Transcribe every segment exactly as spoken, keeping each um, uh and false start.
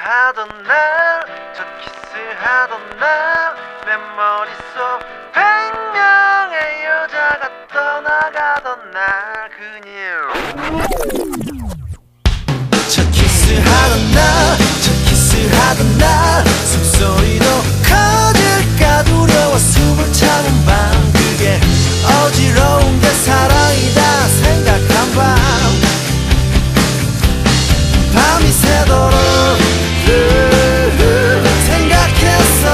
키스하던 날, 첫 키스하던 날, 내 머릿속 백 명의 여자가 떠나가던 날, 그냥 첫 키스하던 날, 첫 키스하던 날, 숨소리도 커질까 두려워 숨을 차는 밤, 그게 어지러운 게 사랑이다 생각한 밤, 밤이 새도록 생각했어.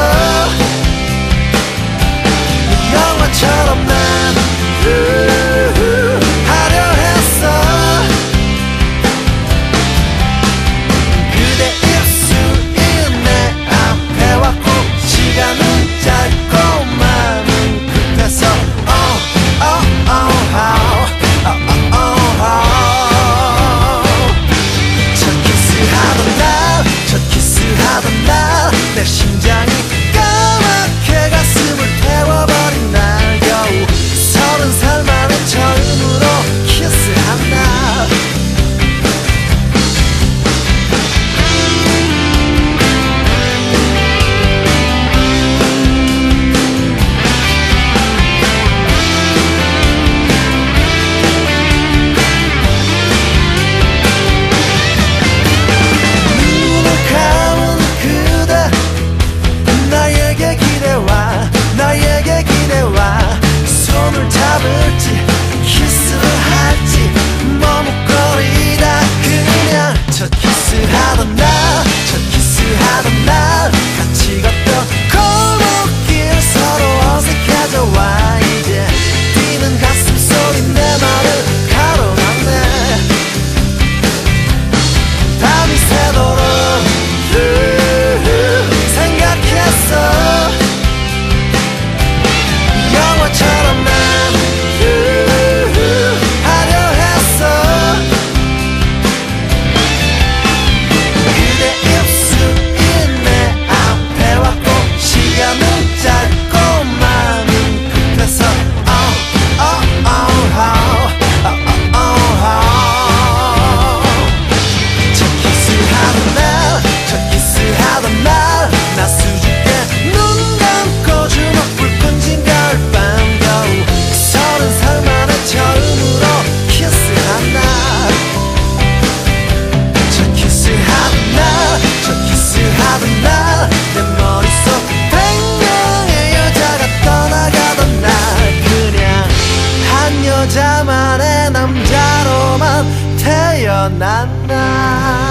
영화처럼 난 하려 했어. 그대 입술이 내 앞에 왔고 시간은 짧고 마음은 급해서 Oh, oh, oh, how, oh, oh, oh, how. 첫 키스하던 날, 첫 키스하던 날, 내 심장이 까맣게 가슴을 태워버린 날, 겨우 서른 살 만에 처음으로 키스한 날. 눈을 감은 그대, 나에게 기대와 나에게 기대와 손을 잡을지 키스를 할지 머뭇거리다 그냥 첫 키스하던 날, 첫 키스하던 날, 같이 걷던 골목길 서로 어색해져 와. 이제 뛰는 가슴 소리 내 말을 가로막네. 밤이 새도록 생각했어. 영화처럼 난 하려 했어. 그대 입술이 내 앞에 왔고 시간은 짧고 마음은 급해서 Oh, oh, oh, how, oh, oh, oh, how. 첫 키스하던 날, 첫 키스하던 날, 나 수줍게 눈 감고 주먹불 끈진 가을밤, 겨우 서른 살 만에 처음으로 키스한 날. 첫 키스하던 날, 첫 키스하던 날, 내 머릿속 백 명의 여자가 떠나가던 날, 그냥 한 여자만의 남자로만 태어난 날.